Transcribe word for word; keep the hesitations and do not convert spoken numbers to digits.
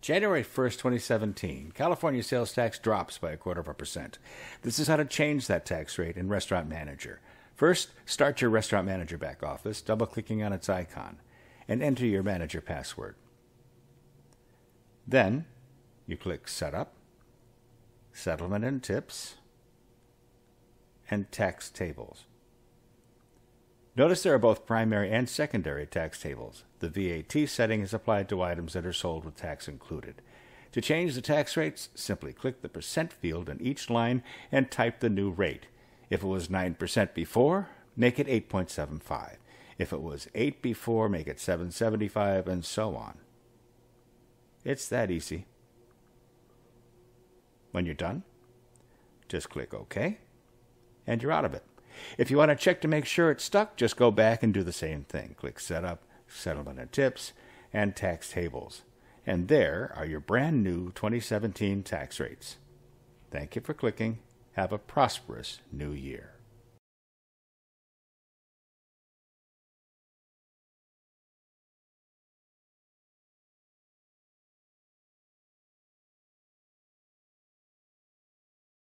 January first, twenty seventeen, California sales tax drops by a quarter of a percent. This is how to change that tax rate in Restaurant Manager. First, start your Restaurant Manager back office, double-clicking on its icon, and enter your manager password. Then, you click Setup, Settlement and Tips, and Tax Tables. Notice there are both primary and secondary tax tables. The V A T setting is applied to items that are sold with tax included. To change the tax rates, simply click the percent field in each line and type the new rate. If it was nine percent before, make it eight point seven five. If it was eight before, make it seven point seven five, and so on. It's that easy. When you're done, just click OK, and you're out of it. If you want to check to make sure it's stuck, just go back and do the same thing. Click Setup, Settlement and Tips, and Tax Tables. And there are your brand new twenty seventeen tax rates. Thank you for clicking. Have a prosperous new year.